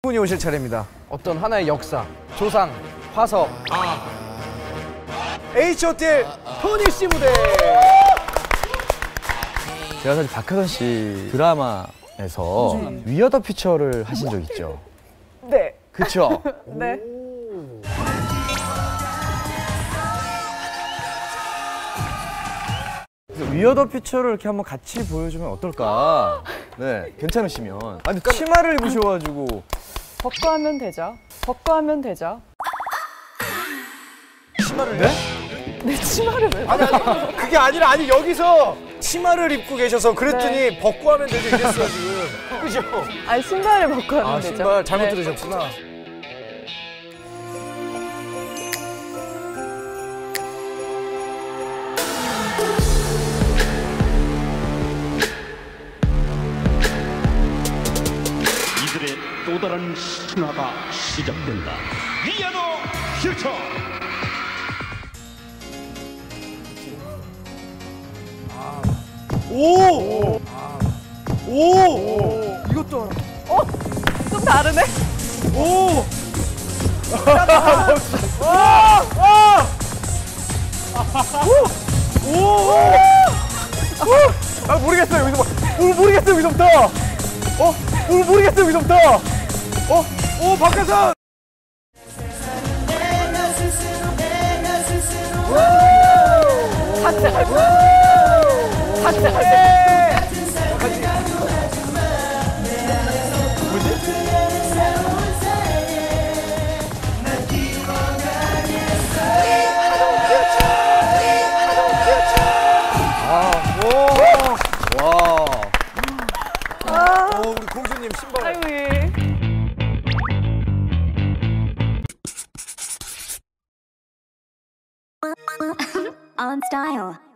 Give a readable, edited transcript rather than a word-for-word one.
분이 오실 차례입니다. 어떤 하나의 역사, 조상, 화석, H.O.T.의 토니 씨 무대. 제가 사실 박하선 씨 드라마에서 위어더 퓨처를 하신 적 있죠? 네. 그쵸? 네. 위어더 퓨처를 이렇게 한번 같이 보여주면 어떨까? 네, 괜찮으시면. 아니, 치마를 입으셔가지고. 벗고 하면 되죠. 벗고 하면 되죠. 치마를 네? 네, 치마를 왜? 아니, 그게 아니라 여기서 치마를 입고 계셔서 그랬더니 네. 벗고 하면 되죠 이랬어요 지금. 그죠? 아니, 신발을 벗고 하면 되죠. 신발 잘못 네. 들으셨구나. 이들의 또 다른 신화가 시작된다. 위아더 퓨처. 오! 오! 이것도 알아. 좀 다르네? 오! 아 모르겠어요 여기서 모르겠어요 여기서부터. 모르겠어요 여기서부터. 오 박하선. 같이 할 거야. 같이 할 거야. 우리 공주님 신발. 아이고, 예. On style.